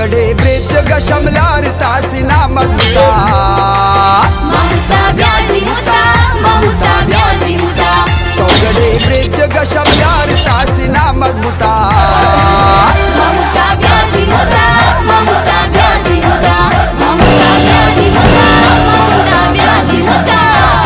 توګړې برج شملار تاسې نامت متا ممتا بیا دی متا ممتا بیا دی متا توګړې برج شملار تاسې نامت متا ممتا بیا دی متا ممتا بیا دی متا ممتا بیا دی متا ممتا بیا دی متا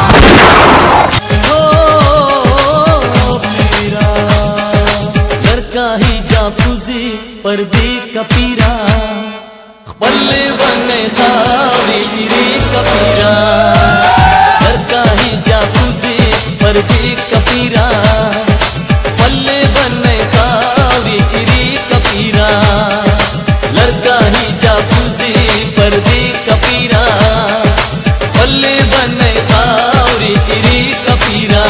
ही जाफूजी पर्दी कपीरा खपले बने खावी गिरी कपीरा लड़का ही जाफूजी पर्दी कपीरा पल्ले बने खावी गिरी कपीरा लड़का ही जाफूजी पर्दी कपीरा पल्ले बने खावी गिरी कपीरा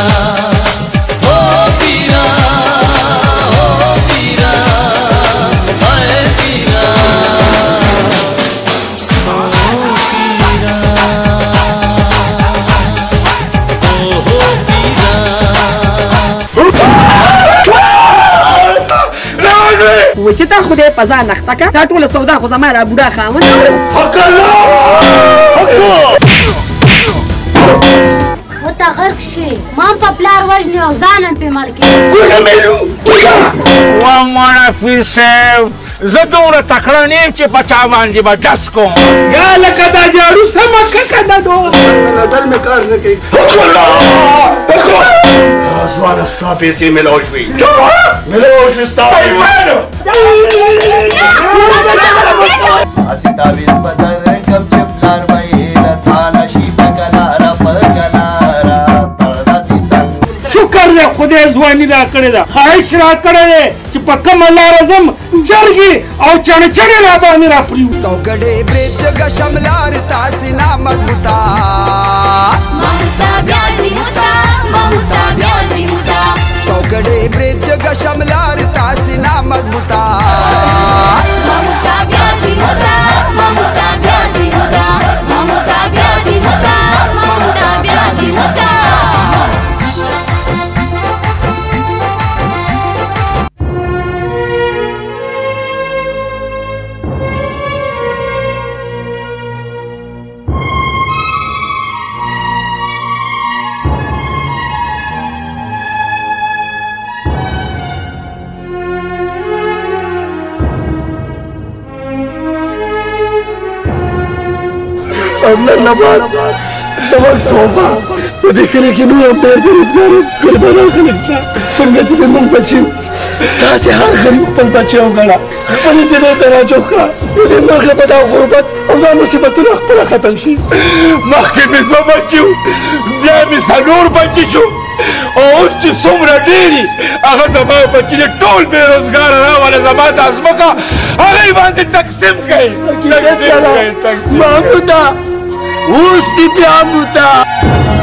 چې تا خدای په ځان نخته که دا ټوله سودا خو زما را بوډا خاوند وته غرق شي ما په پلار وژني او ځان هم پې مړ کړي وا مړه پیر صاحب زه دومره تکړه نه یم چې په چا باندې به ډس کوم یا لکه دا جاړو سمه که که دا نظر مې کار نه کوي ځوانه ستا پیسې میلاو شوې میلاو شوې ستا پیسې هسې تعویض به درکړم چې پلار به یې له تا نه شي په کلاره په کلاره پرده دې تنګ شکر دی خدای ځواني را کړې ده خواهش را کړی دی چې په کومه لاره ځم جرګې او چڼچڼې را باندې را پرېوځي توګړې برج شملار تاسې نامت متا ممتا بیا دی متا ممتا بیا دی متا توګړې برج شملار تاسې نامت متا ممتا بیا دی متا ممتا بیا دی متا ممتا بیا دی متا ممتا بیا دی متا نن نه بعد زموږ توبه په دې کلي کې نور هم ډېر بېروزګاره غریبانه خلک شته څنګه چې زموږ بچي تاسې هر غریب خپل بچی وګڼه خپلې زړې ته راجوخ کړه نو دې مرګه به دا غربت او دا مصیبتونه خپله ختم شي مخکې مې دوه بچي وو بیا مې څلور بچي شو او اوس چې څومره ډېري هغه زما بچي دې ټول بېروزګاره راوله زما دا ځمکه هغې باندې تقسیم کوي محموده اوس دې بیا موده